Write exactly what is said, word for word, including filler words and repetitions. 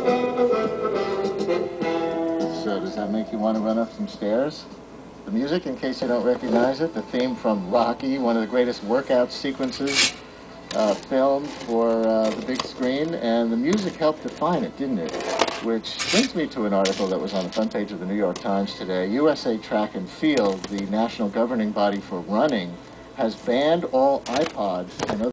So does that make you want to run up some stairs? The music, in case you don't recognize it, the theme from Rocky, one of the greatest workout sequences uh, filmed for uh, the big screen, and the music helped define it, didn't it? Which brings me to an article that was on the front page of the New York Times today. U S A Track and Field, the national governing body for running, has banned all iPods and other